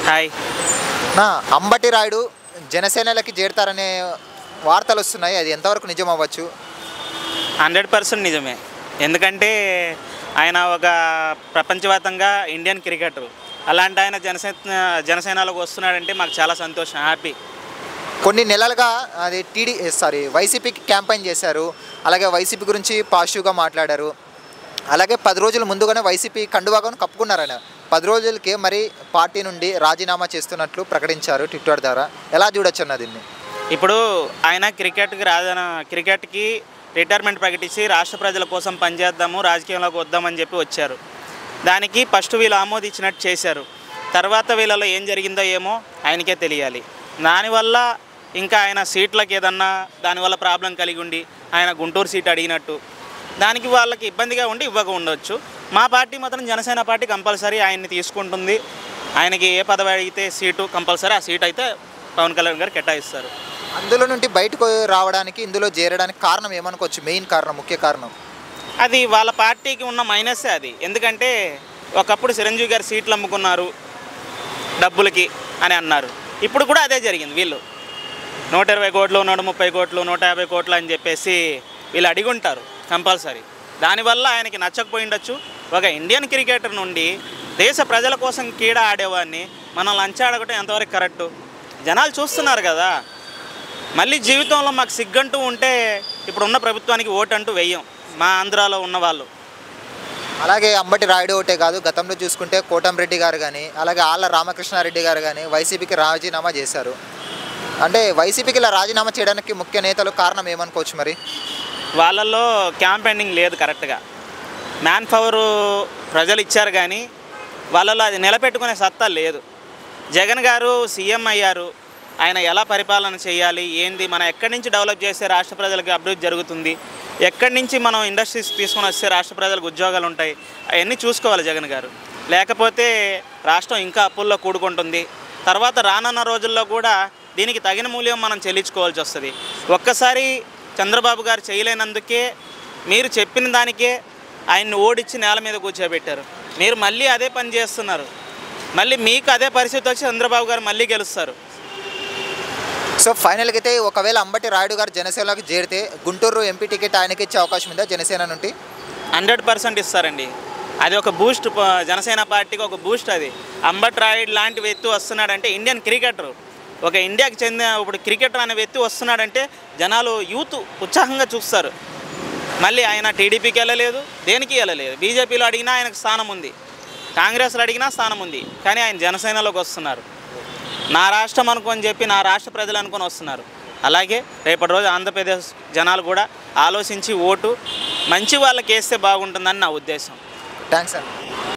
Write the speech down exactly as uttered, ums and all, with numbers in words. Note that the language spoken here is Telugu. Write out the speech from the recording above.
హాయ్. నా అంబటి రాయుడు జనసేనలకి చేరతారనే వార్తలు వస్తున్నాయి. అది ఎంతవరకు నిజం అవ్వచ్చు? హండ్రెడ్ పర్సెంట్ నిజమే. ఎందుకంటే ఆయన ఒక ప్రపంచవ్యాప్తంగా ఇండియన్ క్రికెటర్. అలాంటి ఆయన జనసేన జనసేనలోకి వస్తున్నాడంటే మాకు చాలా సంతోషం, హ్యాపీ. కొన్ని నెలలుగా అది టీడీ సారీ వైసీపీకి క్యాంపెయిన్ చేశారు. అలాగే వైసీపీ గురించి పాజిటివ్గా మాట్లాడారు. అలాగే పది రోజుల ముందుగానే వైసీపీ కండువాగా కప్పుకున్నారు. ఆయన పది రోజులకే మరి పార్టీ నుండి రాజీనామా చేస్తున్నట్లు ప్రకటించారు ట్విట్టర్ ద్వారా. ఎలా చూడొచ్చు అన్న దీన్ని? ఇప్పుడు ఆయన క్రికెట్కి రాజన క్రికెట్కి రిటైర్మెంట్ ప్రకటించి రాష్ట్ర ప్రజల కోసం పనిచేద్దాము, రాజకీయంలోకి వద్దామని చెప్పి వచ్చారు. దానికి ఫస్ట్ వీళ్ళు ఆమోదించినట్టు చేశారు. తర్వాత వీళ్ళలో ఏం జరిగిందో ఏమో ఆయనకే తెలియాలి. దానివల్ల ఇంకా ఆయన సీట్లకు ఏదన్నా దానివల్ల ప్రాబ్లం కలిగి ఉండి ఆయన గుంటూరు సీట్ అడిగినట్టు దానికి వాళ్ళకి ఇబ్బందిగా ఉండి ఇవ్వక ఉండొచ్చు. మా పార్టీ మాత్రం జనసేన పార్టీ కంపల్సరీ ఆయన్ని తీసుకుంటుంది. ఆయనకి ఏ పదవి అడిగితే సీటు కంపల్సరీ ఆ సీట్ అయితే పవన్ కళ్యాణ్ గారు కేటాయిస్తారు. అందులో నుండి బయటకు రావడానికి, ఇందులో చేరడానికి కారణం ఏమనుకోవచ్చు? మెయిన్ కారణం, ముఖ్య కారణం అది వాళ్ళ పార్టీకి ఉన్న మైనస్సే అది. ఎందుకంటే ఒకప్పుడు చిరంజీవి గారు సీట్లు అమ్ముకున్నారు డబ్బులకి అని అన్నారు. ఇప్పుడు కూడా అదే జరిగింది. వీళ్ళు నూట ఇరవై కోట్లు నూట ముప్పై కోట్లు నూట యాభై కోట్లు అని చెప్పేసి వీళ్ళు అడిగి ఉంటారు కంపల్సరీ. దానివల్ల ఆయనకి నచ్చకపోయి ఉండొచ్చు. ఒక ఇండియన్ క్రికెటర్ నుండి దేశ ప్రజల కోసం కీడ ఆడేవాడిని మనం లంచ్ ఆడగటం ఎంతవరకు కరెక్టు? జనాలు చూస్తున్నారు కదా. మళ్ళీ జీవితంలో మాకు సిగ్గంటూ ఉంటే ఇప్పుడున్న ప్రభుత్వానికి ఓటు అంటూ వెయ్యం మా ఆంధ్రాలో ఉన్నవాళ్ళు. అలాగే అంబటి రాయుడు ఒకటే కాదు, గతంలో చూసుకుంటే కోటంరెడ్డి గారు కానీ అలాగే ఆళ్ళ రామకృష్ణారెడ్డి గారు కానీ వైసీపీకి రాజీనామా చేశారు. అంటే వైసీపీకి ఇలా రాజీనామా చేయడానికి ముఖ్య నేతలు కారణం ఏమనుకోవచ్చు మరి? వాళ్ళల్లో క్యాంపెయినింగ్ లేదు కరెక్ట్గా. మ్యాన్ పవరు ప్రజలు ఇచ్చారు కానీ వాళ్ళలో అది నిలబెట్టుకునే సత్తా లేదు. జగన్ గారు సీఎం అయ్యారు. ఆయన ఎలా పరిపాలన చేయాలి, ఏంది, మనం ఎక్కడి నుంచి డెవలప్ చేస్తే రాష్ట్ర ప్రజలకు అభివృద్ధి జరుగుతుంది, ఎక్కడి నుంచి మనం ఇండస్ట్రీస్ తీసుకొని వస్తే రాష్ట్ర ప్రజలకు ఉద్యోగాలు ఉంటాయి, అవన్నీ చూసుకోవాలి జగన్ గారు. లేకపోతే రాష్ట్రం ఇంకా అప్పుల్లో కూడుకుంటుంది. తర్వాత రానున్న రోజుల్లో కూడా దీనికి తగిన మూల్యం మనం చెల్లించుకోవాల్సి వస్తుంది. ఒక్కసారి చంద్రబాబు గారు చేయలేనందుకే మీరు చెప్పిన దానికే ఆయన్ని ఓడించి నేల మీద కూర్చోబెట్టారు. మీరు మళ్ళీ అదే పని చేస్తున్నారు. మళ్ళీ మీకు అదే పరిస్థితి వచ్చి చంద్రబాబు గారు మళ్ళీ గెలుస్తారు. సో ఫైనల్గా అయితే ఒకవేళ అంబటి రాయుడు గారు జనసేనలోకి చేరితే గుంటూరు ఎంపీ టికెట్ ఆయనకి ఇచ్చే అవకాశం ఉందా జనసేన నుండి? హండ్రెడ్ పర్సెంట్ ఇస్తారండి. అది ఒక బూస్ట్, జనసేన పార్టీకి ఒక బూస్ట్. అది అంబటి రాయుడు లాంటి వ్యక్తి వస్తున్నాడంటే, ఇండియన్ క్రికెటర్, ఒక ఇండియాకి చెందిన ఇప్పుడు క్రికెటర్ అనే వ్యక్తి వస్తున్నాడంటే జనాలు యూత్ ఉత్సాహంగా చూస్తారు. మళ్ళీ ఆయన టీడీపీకి వెళ్ళలేదు, దేనికి వెళ్ళలేదు. బీజేపీలో అడిగినా ఆయనకు స్థానం ఉంది, కాంగ్రెస్లో అడిగినా స్థానం ఉంది. కానీ ఆయన జనసేనలోకి వస్తున్నారు. నా రాష్ట్రం అనుకొని చెప్పి నా రాష్ట్ర ప్రజలు అనుకొని వస్తున్నారు. అలాగే రేపటి రోజు ఆంధ్రప్రదేశ్ జనాలు కూడా ఆలోచించి ఓటు మంచి వాళ్ళకి వేస్తే బాగుంటుందని నా ఉద్దేశం. థ్యాంక్స్ అండి.